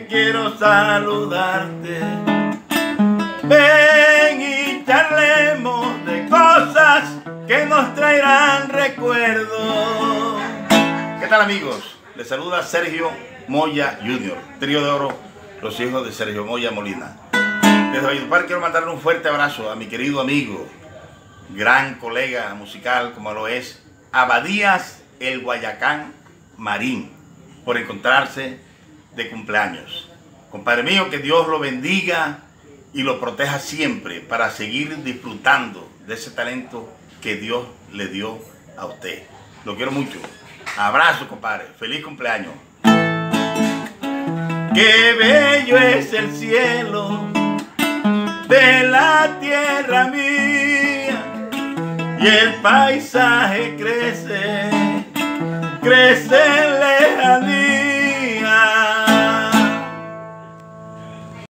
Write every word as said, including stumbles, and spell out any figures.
quiero saludarte. Ven y charlemos de cosas que nos traerán recuerdos. ¿Qué tal, amigos? Les saluda Sergio Moya junior, Trío de Oro, los hijos de Sergio Moya Molina. Desde Valledupar quiero mandarle un fuerte abrazo a mi querido amigo, gran colega musical como lo es Abadías el Guayacán Marín, por encontrarse de cumpleaños. Compadre mío, que Dios lo bendiga y lo proteja siempre para seguir disfrutando de ese talento que Dios le dio a usted. Lo quiero mucho. Abrazo, compadre. Feliz cumpleaños. Qué bello es el cielo de la tierra mía y el paisaje crece, crece